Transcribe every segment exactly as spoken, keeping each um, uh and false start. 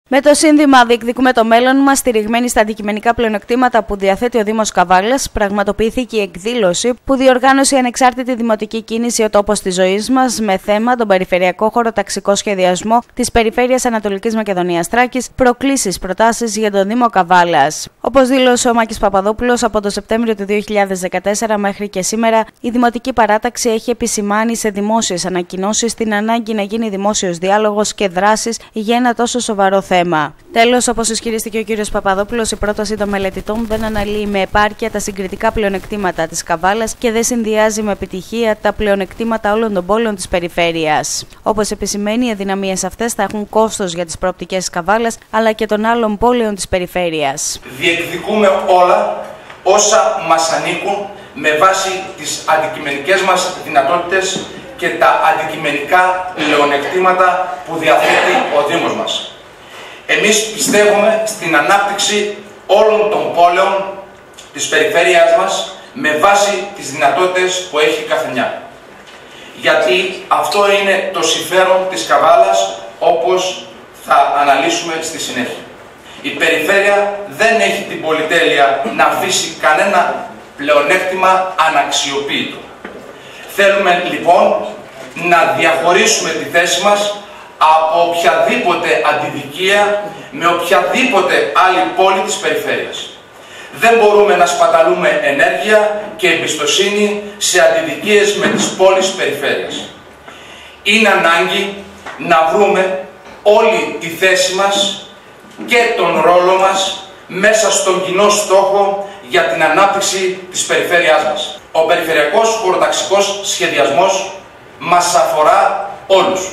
Με το σύνθημα «Διεκδικούμε το μέλλον μας», στηριγμένη στα αντικειμενικά πλεονεκτήματα που διαθέτει ο Δήμος Καβάλας, πραγματοποιήθηκε η εκδήλωση που διοργάνωσε η ανεξάρτητη δημοτική κίνηση «Ο τόπος της ζωής μας» με θέμα τον περιφερειακό χωροταξικό σχεδιασμό της Περιφέρειας Ανατολικής Μακεδονίας Θράκης, προκλήσεις, προτάσεις για τον Δήμο Καβάλας. Όπως δήλωσε ο Μάκης Παπαδόπουλος, από το Σεπτέμβριο του δύο χιλιάδες δεκατέσσερα μέχρι και σήμερα, η Δημοτική Παράταξη έχει επισημάνει σε δημόσιες ανακοινώσεις την ανάγκη να γίνει δημόσιος διάλογος και δράσεις για ένα τόσο σοβαρό θέμα. Τέλος, όπως ισχυρίστηκε ο κ. Παπαδόπουλος, η πρόταση των μελετητών δεν αναλύει με επάρκεια τα συγκριτικά πλεονεκτήματα της Καβάλας και δεν συνδυάζει με επιτυχία τα πλεονεκτήματα όλων των πόλεων της περιφέρειας. Όπως επισημαίνει, οι αδυναμίες αυτές θα έχουν κόστος για τις προοπτικές της Καβάλας αλλά και των άλλων πόλεων της περιφέρειας. Διεκδικούμε όλα όσα μας ανήκουν με βάση τις αντικειμενικές μας δυνατότητες και τα αντικειμενικά πλεονεκτήματα που διαθέτει ο Δήμος μας. Εμείς πιστεύουμε στην ανάπτυξη όλων των πόλεων της περιφέρειάς μας με βάση τις δυνατότητες που έχει κάθε μια. Γιατί αυτό είναι το συμφέρον της Καβάλας, όπως θα αναλύσουμε στη συνέχεια. Η περιφέρεια δεν έχει την πολυτέλεια να αφήσει κανένα πλεονέκτημα αναξιοποίητο. Θέλουμε λοιπόν να διαχωρίσουμε τη θέση μας από οποιαδήποτε αντιδικία με οποιαδήποτε άλλη πόλη της περιφέρειας. Δεν μπορούμε να σπαταλούμε ενέργεια και εμπιστοσύνη σε αντιδικίες με τις πόλεις της περιφέρειας. Είναι ανάγκη να βρούμε όλη τη θέση μας και τον ρόλο μας μέσα στον κοινό στόχο για την ανάπτυξη της περιφέρειάς μας. Ο περιφερειακός χωροταξικός σχεδιασμός μας αφορά όλους,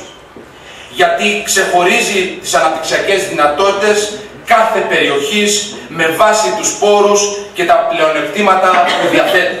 γιατί ξεχωρίζει τις αναπτυξιακές δυνατότητες κάθε περιοχής με βάση τους πόρους και τα πλεονεκτήματα που διαθέτει.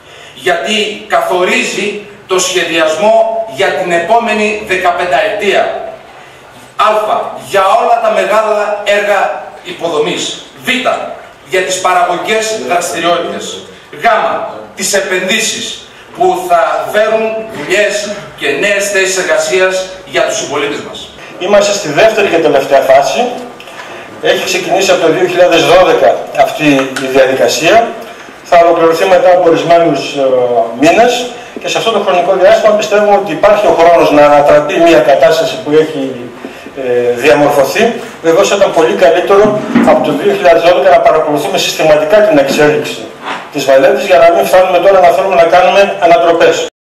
Γιατί καθορίζει το σχεδιασμό για την επόμενη δεκαπενταετία. Α. Για όλα τα μεγάλα έργα υποδομής. Β. Για τις παραγωγικές δραστηριότητες. Γ. Τις επενδύσεις που θα φέρουν δουλειές και νέες θέσεις εργασίας για τους συμπολίτες μας. Είμαστε στη δεύτερη και τελευταία φάση. Έχει ξεκινήσει από το δύο χιλιάδες δώδεκα αυτή η διαδικασία. Θα ολοκληρωθεί μετά από ορισμένους ε, μήνες και σε αυτό το χρονικό διάστημα πιστεύουμε ότι υπάρχει ο χρόνος να ανατραπεί μια κατάσταση που έχει ε, διαμορφωθεί. Βεβαίως ήταν πολύ καλύτερο από το δύο χιλιάδες δώδεκα να παρακολουθούμε συστηματικά την εξέλιξη της μελέτης για να μην φτάνουμε τώρα να θέλουμε να κάνουμε ανατροπές.